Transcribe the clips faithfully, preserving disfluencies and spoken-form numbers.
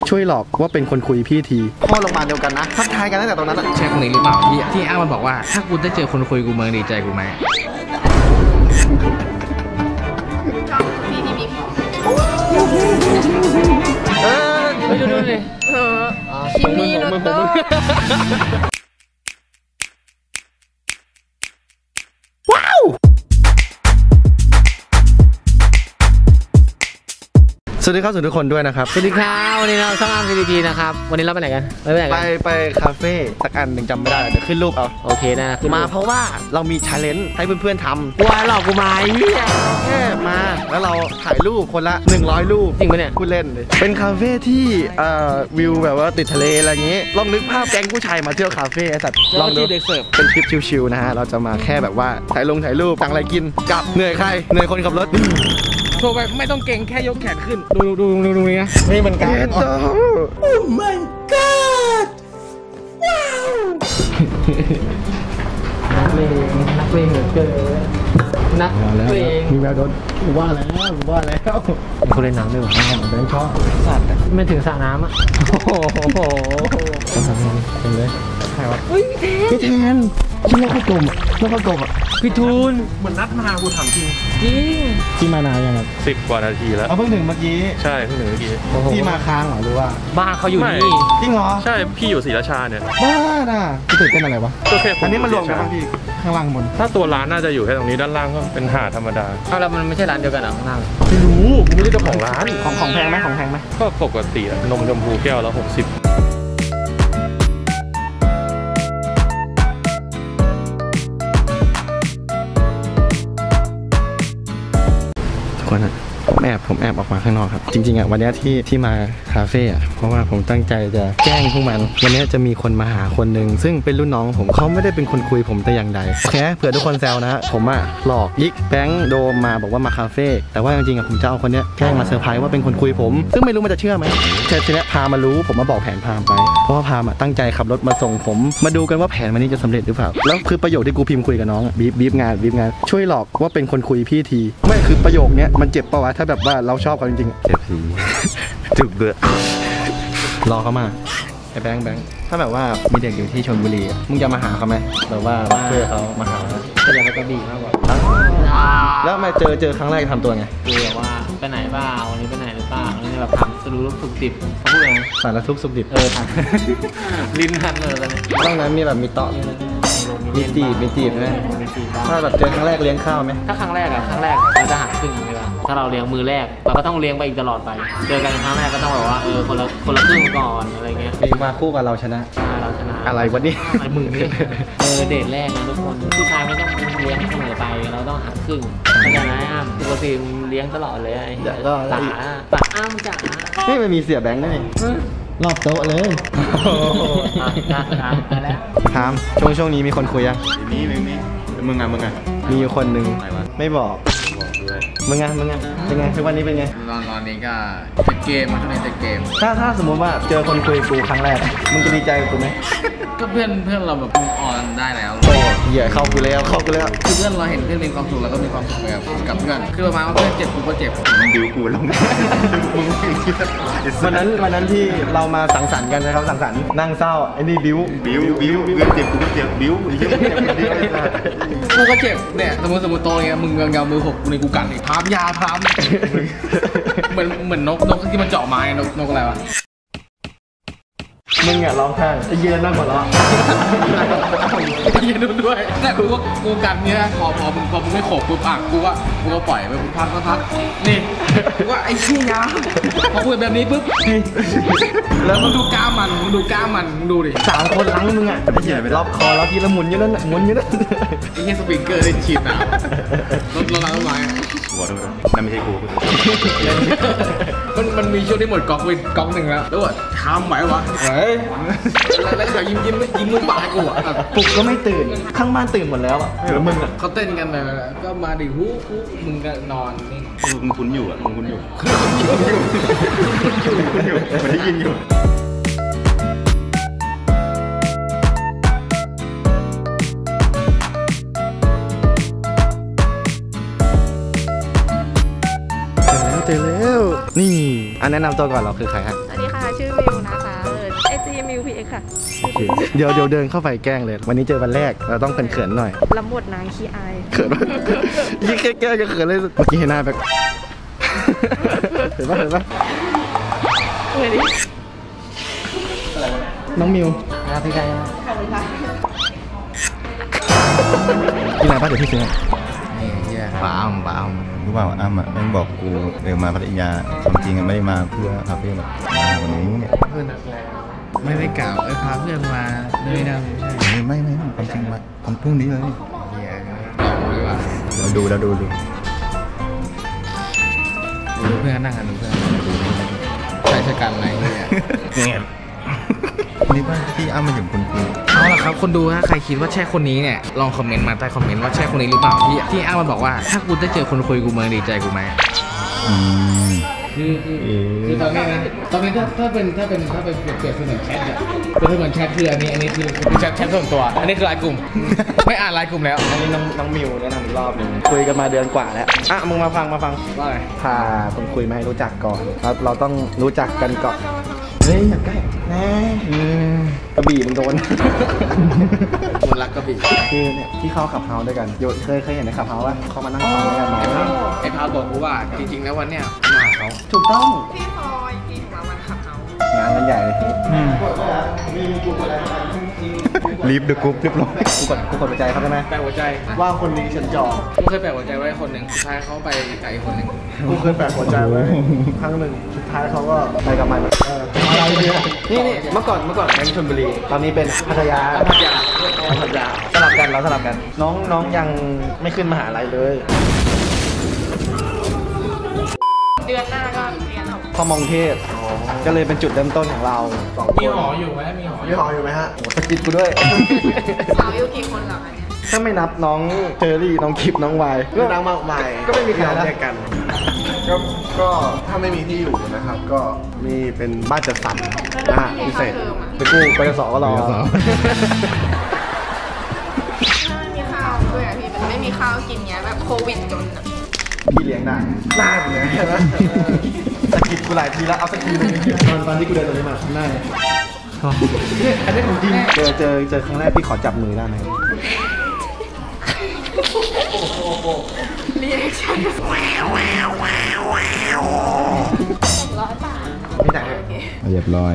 ช่วยหลอกว่าเป็นคนคุยพี่ทีพ่อโรงพยาบาลเดียวกันนะทักทายกันตั้งแต่ตรงนั้นใช่คนนี้หรือเปล่าที่ที่อ้ามันบอกว่าถ้ากูได้เจอคนคุยกูมึงดีใจกูไหมเออไปดูดูเลยคิมิโนโตะว้าวสวัสดีครับสวัสดีทุกคนด้วยนะครับสวัสดีครับวันนี้เราช่องอาร์ม ซี ดี ที นะครับวันนี้เราไปไหนกันไปไหนกันไปไปคาเฟ่สักอันหนึ่งจำไม่ได้เดี๋ยวขึ้นรูปเอาโอเคนะมาเพราะว่าเรามีชาเลนจ์ให้เพื่อนๆทำกลัวหลอกกูมาไอ้เนี่ยแค่มาแล้วเราถ่ายรูปคนละหนึ่งร้อยรูปจริงปะเนี่ยพูดเล่นเลยเป็นคาเฟ่ที่วิวแบบว่าติดทะเลอะไรอย่างงี้ลองนึกภาพแก๊งผู้ชายมาเที่ยวคาเฟ่ไอ้สัตว์ลองดูเป็นทริปชิลๆนะฮะเราจะมาแค่แบบว่าถ่ายลงถ่ายรูปสั่งอะไรกินกับเหนื่อยใครเหนื่อยคนขับรถโชว์ไปไม่ต้องเก่งแค่ยกแขนขึ้นดูดูดูดูนี่นะนี่มันการโอ้ my god ว้าวนักเลงนักเลงเหลือเกินนักเลงมีแววโดนว่าแล้วว่าแล้วคนเล่นน้ำด้วยวะแบงค์ชอบสัตว์ไม่ถึงสระน้ำอ่ะโอ้โหเป็นเลยใครวะเฮ้ยพี่แทนชื่อน้องข้าวต้มน้องข้าวต้มอ่ะพี่ทูนเหมือนนัดมากูถามจริงจริงที่มานานยังครับสิบกว่านาทีแล้วเพิ่งถึงเมื่อกี้ใช่เพิ่งถึงเมื่อกี้ที่มาค้างเหรอหรือว่าบ้านเขาอยู่นี่จริงเหรอใช่พี่อยู่ศรีราชาเนี่ยบ้าน่ะพี่ตื่นเต้นอะไรวะโอเคอันนี้มันรวมกันป่ะพี่ข้างล่างบนถ้าตัวร้านน่าจะอยู่แค่ตรงนี้ด้านล่างก็เป็นหาดธรรมดาเอาแล้วมันไม่ใช่ร้านเดียวกันหรอข้างล่างไม่รู้กูไม่ได้เจ้าของร้านของของแพงไหมของแพงไหมก็ปกตินมชมพูแก้วละหกสิบคนอ่ะผมแอบผมแอบออกมาข้างนอกครับจริงๆอ่ะวันนี้ที่ที่มาคาเฟ่อ่ะเพราะว่าผมตั้งใจจะแกล้งพวกมันวันนี้จะมีคนมาหาคนหนึ่งซึ่งเป็นรุ่นน้องผมเขาไม่ได้เป็นคนคุยผมแต่อย่างใดโอเคเผื่อทุกคนแซวนะฮะผมอ่ะหลอกยิกแบงค์โดมมาบอกว่ามาคาเฟ่แต่ว่าจริงๆอ่ะผมจะเอาคนนี้แกล้งมาเซอร์ไพรส์ว่าเป็นคนคุยผมซึ่งไม่รู้มันจะเชื่อไหมแค่ทีนี้พามารู้ผมมาบอกแผนพามไปเพราะว่าพามอ่ะตั้งใจขับรถมาส่งผมมาดูกันว่าแผนวันนี้จะสำเร็จหรือเปล่าแล้วคือประโยคที่กูพิมพ์คุยกับน้องบีบบีบงานบีบงานช่วยหลอกว่าเป็นคนคุยพี่ทีไม่คือประโยคนี้มันเจ็บปะวะถ้าแบบว่าเราชอบเขาจริงๆเจ็บสีจุกเบื่อรอเขามาไอ้แบงค์แบงค์ถ้าแบบว่ามีเด็กอยู่ที่ชลบุรีมึงจะมาหาเขาไหมหรือว่าเพื่อเขามาหาก็ยังไม่ก็ดีมากกว่าแล้วมาเจอเจอครั้งแรกทำตัวไงคือแบบว่าไปไหนบ้างวันนี้ไปไหนหรือเปล่านี่แบบถามสรุปสุกดิบเขาพูดอะไรสารทุกสุกดิบเออถามลิ้นทันเลยตอนนี้ตรงนั้นมีแบบมีเตาะมีจีบมีจีบไหมถ้าแบบเจอครั้งแรกเลี้ยงข้าวไหมถ้าครั้งแรกอะครั้งแรกเราจะหักครึ่งใช่ป่ะถ้าเราเลี้ยงมือแรกเราก็ต้องเลี้ยงไปอีกตลอดไปเจอกันครั้งแรกก็ต้องแบบว่าเออคนละคนละครึ่งก่อนอะไรเงี้ยมาคู่กับเราชนะใช่เราชนะอะไรวะนี่อะไรมึงนี่เออเดทแรกนะทุกคนผู้ชายไม่ต้องเลี้ยงเสมอไปเราต้องหักครึ่งเข้าใจไหมอ้ามปกติเลี้ยงตลอดเลยไอ้ตาตาอ้ามจ๋าไม่มันมีเสียแบงค์ด้วยรอบโต๊ะเลยถามช่วงช่วงนี้มีคนคุยยังมีมีมีมึงอ่ะมึงอ่ะมีอยู่คนหนึ่งไม่บอกมึงไงมึงไงเป็นไงทุกวันนี้เป็นไงตอนตอนนี้ก็จะเกมมันก็เลยจะเกมถ้าถ้าสมมติว่าเจอคนคุยกูครั้งแรกมึงจะดีใจกับกูไหมก็เพื่อนเพื่อนเราแบบมุกออนได้แล้วโอ้เหี้ยเข้ากูแล้วเข้ากูแล้วคือเพื่อนเราเห็นเพื่อนมีความสุขแล้วก็มีความสุขแบบกับเพื่อนคือประมาณว่าเพื่อนเจ็บกูก็เจ็บมันดิวกูลงวันนั้นวันนั้นที่เรามาสังสรรค์กันนะครับสังสรรค์นั่งเศร้าไอ้นี่บิ้วบิ้วบิ้วบิ้วเจ็บกูก็เจ็บบิ้วกูก็เจ็บเนี่ยสมมติสมมติโตเงี้ยมึงเงาเงามือหกในกูกันพามยาพามเหมือนเหมือนนกนกที่มันเจาะไม้นกนกอะไรวะมึงอ่ะร้องไห้จะยืนนั่งหัวเราะยืนดูด้วยแต่กูก็กูกันเนี้ยพอพอมึงพอมึงไม่ขบกูอ่ะกูว่ากูก็ปล่อยไปกูพักก็พักนี่กูว่าไอ้ขี้ยาพอพูดแบบนี้ปุ๊บแล้วมึงดูกล้ามมันมึงดูกล้ามมันมึงดูดิสามคนล้างมึงอ่ะล็อกคอแล้วทีละหมุนอยู่นั่นหมุนอยู่นั่นไอ้เงี้ยสปริงเกอร์ได้ฉีดหนาวรถรถล้างต้นไม้หัวด้วยนั่นไม่ใช่กูมันมันมีช่วงที่หมดก๊อกไปก๊อกหนึ่งแล้วแล้วว่าทำไหววะเฮ้ยแล้วก็ยิ้มยิ้มยิ้มมุมปากกูอ่ะปลุกก็ไม่ตื่นข้างบ้านตื่นหมดแล้วอ่ะหรือมึงอ่ะเขาเต้นกันเลยก็มาดิฮู้ฮู้มึงก็นอนนี่มึงคุ้นอยู่อ่ะมึงคุ้นอยู่คุ้นอยู่คุ้นอยู่มันได้ยินอยู่เจอแล้วนี่อันแนะนำตัวก่อนเราคือใครฮะสวัสดีค่ะชื่อมิวนะคะไอจีมิวพีเอ็กค่ะเดี๋ยวเดี๋ยวเดินเข้าไปแกล้งเลย วันนี้เจอวันแรกเราต้องเขินๆหน่อยลำบทนางขี้อายเขินยิ่งแค่แกล้งจะเขินเลยเมื่อกี้เห็นหน้าแบบ เห็นปะเห็นปะเฮ้ยดิน้องมิวครับพี่ไก่ขอบคุณค่ะที่ไหนป้าเดี๋ยวพี่ซื้อนี่เฮียป้าอ้ำป้าอ้ำรู้เปล่าอ้ำอ่ะแม่งบอกกูเดี๋ยวมาพัทยาความจริงอะไม่ได้มาเพื่อคาเฟ่หรอกมาวันนี้เนี่ยเพื่อนนักแรงไม่ได้กล่าวไอ้พาเพื่อนมาเลยนะไม่ใช่ไม่ไม่ไม่ความจริงมาความพรุ่งนี้เลยเฮียเอาดีกว่าเราดูเราดูดูดูเพื่อนนั่งกันดูเพื่อนใช้ชะกันอะไรเนี่ยเนี่ยนี่ว่าพี่อ้ำมาถึงคนคุยเอาล่ะครับคนดูถ้าใครคิดว่าใช่คนนี้เนี่ยลองคอมเมนต์มาใต้คอมเมนต์ว่าใช่คนนี้หรือเปล่าที่ที่อ้างมันบอกว่าถ้ากูได้เจอคนคุยกูเมืองดีใจกูไหมอืมคือคือคือตอนนี้นะตอนนี้ถ้าถ้าเป็นถ้าเป็นถ้าเป็นเปรียบเปรียบเสมือนแชทเนี่ยเป็นเสมือนแชทคืออันนี้อันนี้คือคือแชทแชทส่วนตัว อันนี้คือไลน์กลุ่ม ไม่อ่านไลน์กลุ่มแล้วอันนี้น้องน้องมิวแนะนำอีกรอบหนึงคุยกันมาเดือนกว่าแล้วอ่ะมึงมาฟังมาฟังว่าไงพาคนคุยมาให้รู้จักก่อนเราเราต้องรู้จักกันก่อนเฮ้ยอยากใกล้แน่กระบี่มึงโดนคนรักกระบี่คือเนี่ยที่เข้าขับเฮาส์ด้วยกันโยเคยเคยเห็นในขับเฮาส์ป่ะเขามานั่งฟังด้วยกันไอ้พาเนาะไอ้พาบอกกูว่าจริงๆแล้ววันเนี้ยมาหาเขาถูกต้องพี่พลอยพี่ถึงมาวันขับเฮางานมันใหญ่เลยรีบดูกรุ๊ปเรียบร้อยกูกดกูกดหัวใจเขาได้ไหมแปะหัวใจว่าคนนี้ฉันจองกูเคยแปะหัวใจไว้คนหนึ่งสุดท้ายเขาไปไกลคนหนึ่งกูเคยแปะหัวใจไว้ครั้งหนึ่งสุดท้ายเขาก็ไปกับมันเอออะไรเนี่ยนี่นี่เมื่อก่อนเมื่อก่อนแบงค์ชลบุรีตอนนี้เป็นพัทยาพัทยาพัทยาสลับกันเราสลับกัน น้องน้องยังไม่ขึ้นมหาลัยเลยเดือนหน้าก็เรียนออกพอมองเทพก็เลยเป็นจุดเริ่มต้นของเราสองคนมีหออยู่ไหมมีหอมีหออยู่ไหมฮะโอ้สกิดกูด้วยสาวอยู่กี่คนเหรอคะเนี่ยถ้าไม่นับน้องเจอรี่น้องคลิปน้องวายก็น้องมากมายก็ไม่มีใครแยกกันก็ก็ถ้าไม่มีที่อยู่นะครับ ก็มีเป็นบ้านจัดสรรนะฮะพิเศษไปกู้ไปสอก็รอถ้าไม่มีข้าวด้วยอะพี่มันไม่มีข้าวกินเงี้ยแบบโควิดจนอะพี่เลี้ยงได้น่าเหมือนใช่ไหมสกิดกูหลายทีแล้วเอาสักทีหนึงตอนตอนที่กูเดินตรงนี้มาข้างหน้าเนี่ยอันนี้ของจริงเจอเจอเจอครั้งแรกพี่ขอจับมือได้ไหมเรียกฉันร้อยบาทไม่จ่ายเลยเรียบร้อย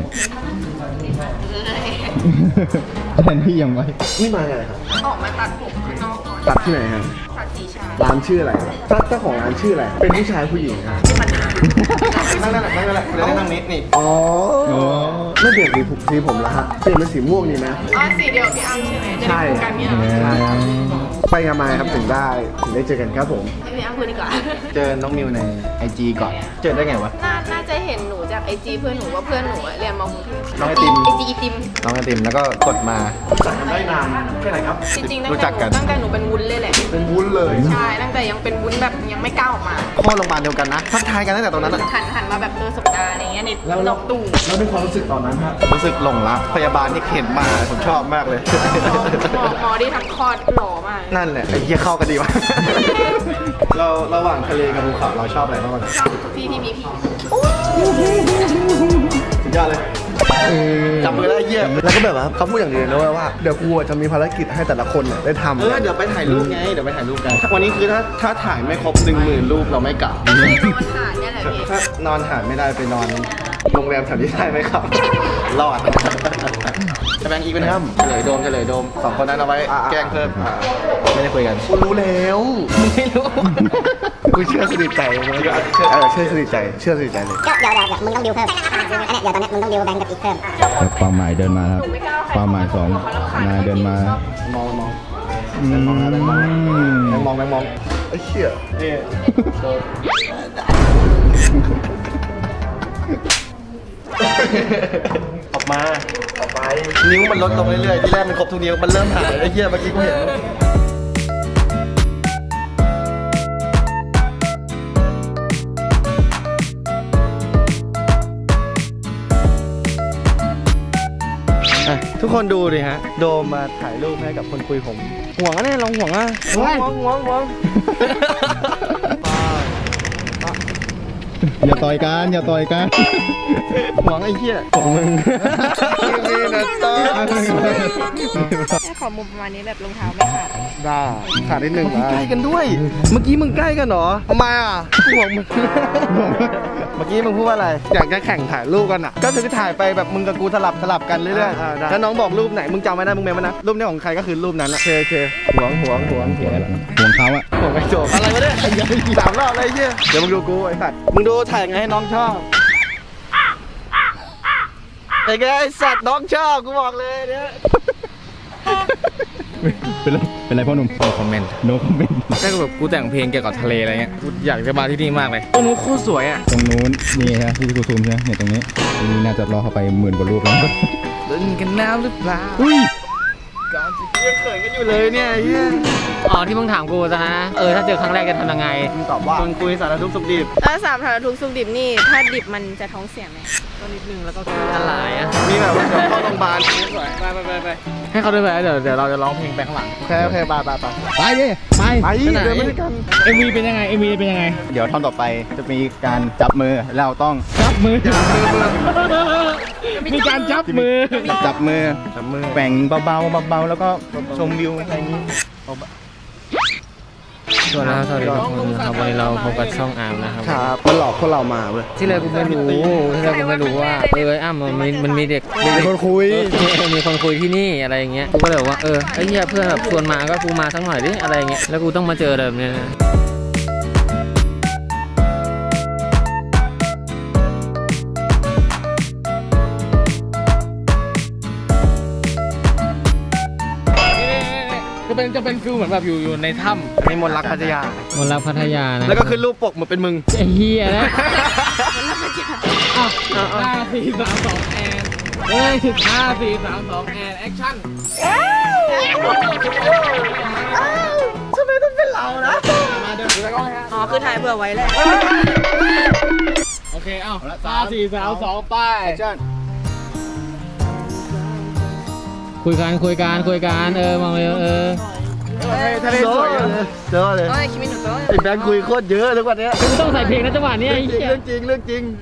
แทนที่ยังไว้นี่มาไงครับออกมาตัดผมข้างนอกก่อนตัดที่ไหนครับตัดสีชาร้านชื่ออะไรครับถ้าเจ้าของร้านชื่ออะไรเป็นผู้ชายผู้หญิงครับนั่งนั่นแหละนั่งนั่นแหละเดี๋ยวได้นั่งนิดนี่อ๋อไม่เปลี่ยนสีผมสีผมแล้วฮะเปลี่ยนเป็นสีม่วงดีไหมอ๋อสีเดียวกับพี่อ้ำใช่ไหมจะใช่ได้คู่กันเนี่ยเหรอใช่ครับไปงานมาครับถึงได้ถึงได้เจอกันครับผมให้พี่อ้ำพูดดีกว่าเจอน้องมิวในไอจีก่อน เจอได้ไงวะน่าน่าจะเห็นหนูจากไอจีเพื่อนหนูว่าเพื่อนหนูอะเรียนมอกรุงเทพน้องไอติมไอจีไอติมน้องไอติมแล้วก็กดมาจักกันได้นานแค่ไหนครับจริงๆตั้งรู้แต่จักหนูกันตั้งแต่หนูเป็นวุ้นเลยแหละเป็นวุ้นเลยใช่ตั้งแต่ยังเป็นวุ้นแบบยังไม่ก้าวออกมาข้อโรงพยาบาลเดียวกันนะทักทายกันตั้งแต่ตรงนั้นอะหันหันมาแบบเออสบตาอะไรเงี้ยในแล้วนเราอกตู้แล้วในความรู้สึกตอนนั้นฮะรู้สึกหลงรักพยาบาลที่เข็นมาผมชอบมากเลยหมอหมอที่ทำคลอดหล่อมากนั่นแหละไอ้เหี้ยเข้ากันดีวะ เราระหว่างทะเลกับภูเขาเราชอบอะไรมากกว่ากันชอบพี่ที่มีผีสุดยอดเลยจับมือแล้วไอ้เหี้ยแล้วก็แบบว่าเขาพูดอย่างเดียวเลยว่าเดี๋ยวกูจะมีภารกิจให้แต่ละคนเนี่ยได้ทำเออเดี๋ยวไปถ่ายรูปไงเดี๋ยวไปถ่ายรูปกัน วันนี้คือถ้าถ้าถ่ายไม่ครบหนึ่งหมื่นรูปเราไม่กลับไม่ได้นอนหาดเนี่ยแหละพี่ถ้านอนหาดไม่ได้ไปนอนโรงแรมแถวนี้ได้ไหมครับ รอดจะแบ่งอีกเป็นครับเฉลยโดมเฉลยโดมสองคนนั้นเอาไว้แกล้งเพิ่มอ่าไม่ได้คุยกันกูรู้แล้วไม่รู้กูเชื่อสนิทใจมันก็เออเชื่อสนิทใจเชื่อสนิทใจเลยก็เดี๋ยวเดี๋ยวเดี๋ยวมึงต้องดิวเพิ่มอันเนี้ยเดี๋ยวตอนเนี้ยมึงต้องดิวแบงค์กับอีกเพิ่มแต่ความหมายเดินมาครับความหมายสองนายเดินมามองมองอืมแบงค์มองนะแบงค์มองแบงค์มองแบงค์มองไอ้เหี้ยนี่โดนออกมาออกไปนิ้วมันลดลงเรื่อยๆที่แรกมันครบทุกนิ้วมันเริ่มหายไอ้เหี้ยเมื่อกี้กูเห็นอ่ะทุกคนดูดิฮะ โดมมาถ่ายรูปให้กับคนคุยผม ห่วงอ่ะเนี่ยลองห่วงอ่ะห่วงห่วงห่วงห่วงอย่าต่อยกันอย่าต่อยกันหวังไอ้เหี้ยของมึงนี่นะต้นให้ขอมุมประมาณนี้แบบรองเท้าไม่ขาดได้ขาดนิดนึงนะใกล้กันด้วย เมื่อกี้มึงใกล้กันเหรอทำไมอ่ะห่วงมึง เมื่อกี้มึงพูดว่าอะไรอยากจะแข่งถ่ายรูปกันอ่ะก็คือถ่ายไปแบบมึงกับกูสลับสลับกันเรื่อยอ่าได้ๆแล้วน้องบอกรูปไหนมึงจำไว้นะมึงเมมไว้นะรูปนี้ของใครก็คือรูปนั้นอะโอเคโอเคหวงหวงหวงหวงห่วงเขาอะหวงไอ้โจอะไรวะเนี่ยสามรอบเลยไอ้เหี้ยเดี๋ยวมึงดูกูไอ้สัตว์มึงดูถ่ายไงให้น้องชอบไอ้ไงไอ้สัตว์น้องชอบกูบอกเลยเนี่ยเป็นไรเป็นไรพ่อหนุ่ม no comment no comment ถ้าแบบกูแต่งเพลงเกี่ยวกับทะเลอะไรเงี้ยกูอยากจะมาที่นี่มากเลยตรงนู้นโคตรสวยอ่ะตรงนู้นนี่ฮะที่กูซูมใช่ไหมเนี่ยตรงนี้ตรงนี้น่าจะรอเข้าไปหมื่นกว่ารูปแล้วเล่นกันแล้วหรือเปล่าอุ้ยก่อนจะยังเขินกันอยู่เลยเนี่ยไอ้เหี้ยอ๋อที่มึงถามกูซะนะเออถ้าเจอครั้งแรกจะทำยังไงมึงตอบว่าคนคุยสารทุกข์สุขดิบถ้าสามสารทุกข์สุขดิบนี่ ถ้าดิบมันจะท้องเสียไหมก็นิดนึงแล้วก็คืออะไรอ่ะมีแบบว่าเดี๋ยวเข้าโรงพยาบาลไปไปไปไปให้เขาด้วยไปเดี๋ยวเดี๋ยวเราจะร้องเพลงไปข้างหลังโอเคโอเคไปไปไปไปดิไปไปเดินไม่ได้กันเอ็มวีเป็นยังไงเอ็มวีเป็นยังไงเดี๋ยวท่อนต่อไปจะมีการจับมือเราต้องจับมือมีการจับมือจับมือจับมือแกว่งเบาๆเบาๆแล้วก็ชมวิวอะไรอย่างนี้สวัสดีครับสวัสดีทุกคนนะครับวันนี้เราพบกับช่องอาร์มนะครับครับมันหลอกพวกเรามาเว้ยที่แรกกูไม่รู้ที่แรกกูไม่รู้ว่าเออไอ้อ้ำมันมีมันมีเด็กมีคนคุยเออมีคนคุยที่นี่อะไรอย่างเงี้ยกูก็เลยบอกว่าเออไอ้เหี้ยเพื่อนแบบชวนมาก็กูมาสักหน่อยดิอะไรอย่างเงี้ยแล้วกูต้องมาเจอแบบเนี้ยนะจะเป็นจะเป็นฟิลเหมือนแบบอยู่อยู่ในถ้ำอันนี้มนต์รักพัทยามนต์รักพัทยานะแล้วก็ขึ้นรูปปกเหมือนเป็นมึงไอ้เหี้ยนะห้าสี่สามสองแอนเฮ้ยห้าสี่สามสองแอนแอคชั่นทำไมต้องเป็นเรานะมาเดินดูแล้วก็ให้ฮะอ๋อ คือถ่ายเผื่อไว้แหละโอเคเอ้าห้าสี่สามสองไปคุยกันคุยกันคุยกันเออมองเลยเออทะเลสวยเลยเจอเลยโอ้ยคิมิโนโตะไอ้แบงค์คุยโคตรเยอะทุกวันเนี้ยมึงต้องใส่เพลงนะจังหวะนี้ไอ้เหี้ยเรื่องจริงเรื่องจริง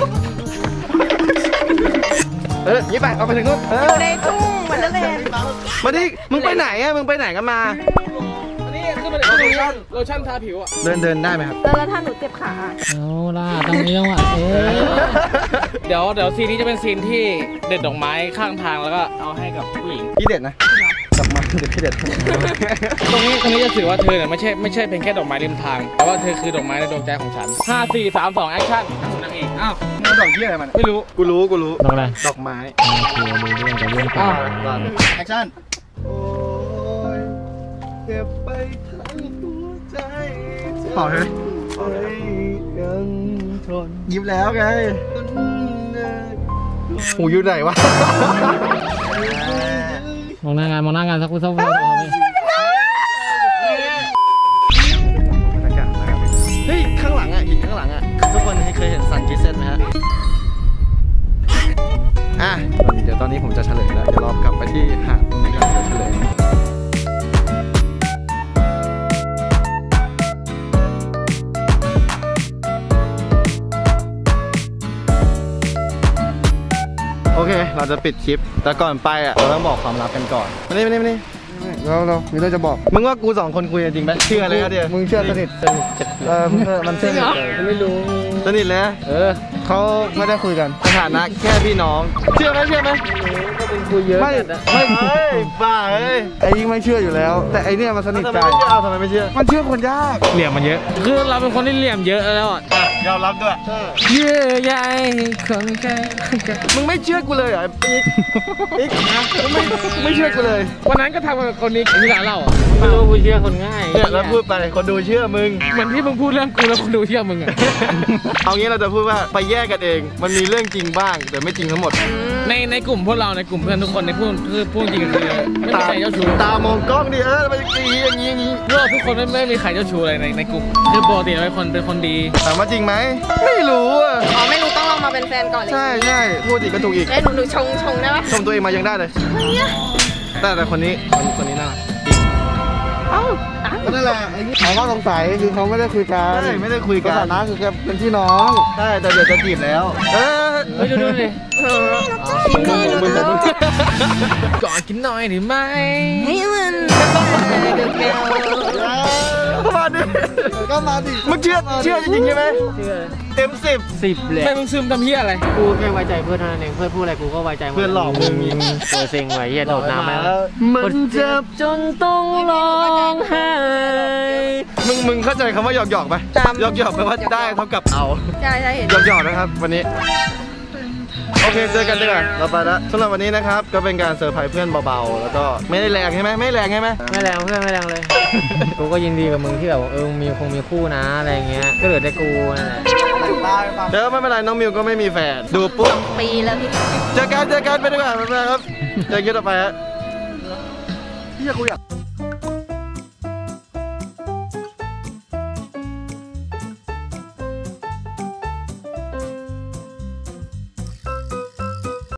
เออยี่ไปเอาไปถึงนู้นเออในทุ่งวันละเลนมาดิมึงไปไหนอะมึงไปไหนกันมาอันนี้คือมันโลชั่นโลชั่นทาผิวอ่ะเดินเดินได้ไหมครับแล้วถ้าหนูเจ็บขาอะเอาล่ะตรงนี้จังหวะเออเดี๋ยวเดี๋ยวซีนนี้จะเป็นซีนที่เด็ดดอกไม้ข้างทางแล้วก็เอาให้กับผู้หญิงพี่เด็ดนะกลับมาเด็ดพี่เด็ดตรงนี้ตรงนี้จะสื่อว่าเธอเนี่ยไม่ใช่ไม่ใช่เป็นแค่ดอกไม้ริมทาง แต่ว่าเธอคือดอกไม้ในดวงใจของฉันห้าสี่สามสองแอคชั่นนางเอกอ้าวนี่ดอกเยี่ยอะไรมันไม่รู้กูรู้กูรู้ดอกอะไรดอกไม้โอเคดูเรื่องกับเรื่องต่อแอคชั่นโอ้ยเก็บไปทั้งหัวใจพอไหมยังทนยิ้มแล้วไงหูอยู่ไหนวะมองหน้างานมองหน้างานสักครู่สักครู่บรรยากาศนะครับเฮ้ยข้างหลังอ่ะหินข้างหลังอ่ะทุกคนเคยเห็นซันกิเซ็ตไหมฮะอ่ะเดี๋ยวตอนนี้ผมจะเฉลยแล้วเดี๋ยวเรากลับไปที่หาดในการจะเฉลยโอเคเราจะปิดคลิปแต่ก่อนไปอ่ะเราต้องบอกความลับกันก่อนมานี่มานี่มานี่เราเรามีเรื่องจะบอกมึงว่ากูสองคนคุยกันจริงไหมเชื่อเลยนะเดี๋ยวมึงเชื่อสนิทสนิทเออมันสนิทไม่รู้สนิทเลยเออเขาไม่ได้คุยกันสถานะแค่พี่น้องเชื่อไหมเชื่อไหมก็เป็นคุยเยอะไม่ไม่บ้าเอ้ยไอ้ยิ่งไม่เชื่ออยู่แล้ว แต่ไอ้เนี่ยมันสนิทใจทำไมไม่เชื่อมันเชื่อคนยากเหลี่ยมมันเยอะ คือเราเป็นคนที่เหลี่ยมเยอะแล้วอ่ะยอมรับด้วยเยื่อใยคนแค่มึงไม่เชื่อกูเลยเหรออีกอีกนะมึงไม่ไม่เชื่อกูเลยวันนั้นก็ทำกับคนนี้ที่ร้านเราอ่ะไม่รู้กูเชื่อคนง่ายเนี่ยแล้วพูดไปคนดูเชื่อมึงเหมือนที่มึงพูดเรื่องกูแล้วคนดูเชื่อมึงอ่ะเอางี้เราจะพูดว่าไปแยกกันเอง มันมีเรื่องจริงบ้าง แต่ไม่จริงทั้งหมดในในกลุ่มพวกเราในกลุ่มเพื่อนทุกคนในพูดคือพูดจริงคือไม่มีใครเจ้าชู้ตามองกล้องดิเออมันจะอย่างนี้อย่างนี้พวกเราทุกคนไม่ไม่มีใครเจ้าชู้อะไรในในกลุ่มคือปกติเราเป็นคนเป็นคนดีถามว่าจริงไหมไม่รู้อ่ะอ๋อ ไม่รู้ต้องลองมาเป็นแฟนก่อนเลยใช่ใช่พูดอีกก็ถูกอีกเอ้ยหนูหนูชงชงได้ปะชมตัวเองมายังได้เลยแต่แต่คนนี้คนคนนี้น่ารักเอ้าอ้าวนั่นแหละไอ้นี่เขาก็สงสัยคือเขาไม่ได้คุยกันใช่ไม่ได้คุยกันสถานะคือแค่เป็นพี่น้องใช่แต่เดี๋ยวจะจีบแล้ว เออเฮ้ยดูดูดิมึงมึงมึงก่อนกินหน่อยหรือไม่ก็มาดิก็มาดิมึงเชื่อเชื่อจริงๆใช่ไหมเชื่อเลยเต็มสิบสิบเลยไม่มึงซึมทำเฮียอะไรกูแค่ไว้ใจเพื่อนเท่านั้นเองเพื่อนพูดอะไรกูก็ไว้ใจหมดเพื่อนหลอกมึงตัวเซ็งไว้เหี้ยโดดน้ำไปมันเจ็บจนต้องร้องไห้มึงมึงเข้าใจคำว่าหยอกหยอกๆไหมหยอกหยอกๆแปลว่าได้เท่ากับเอาใช่ใช่เห็นหยอกหยอกๆนะครับวันนี้ โอเคเจอกันดีกว่าเราไปแล้วสำหรับวันนี้นะครับก็เป็นการเซอร์ไพรส์เพื่อนเบาๆแล้วก็ไม่ได้แรงใช่ไหมไม่แรงใช่ไหมไม่แรงเพื่อนไม่แรงเลย กูก็ยินดีกับมึงที่แบบว่าเออมึงมีคงมีคู่นะอะไรเงี้ยก็เหลือแต่กูนั่นแหละเดี๋ยวไม่เป็นไรน้องมิวก็ไม่มีแฟนดูปุ๊บปีแล้วพี่เจอกันเจอกันไปดีกว่าไปๆครับเจอกันต่อไปฮะพี่จะคุยอ่ะ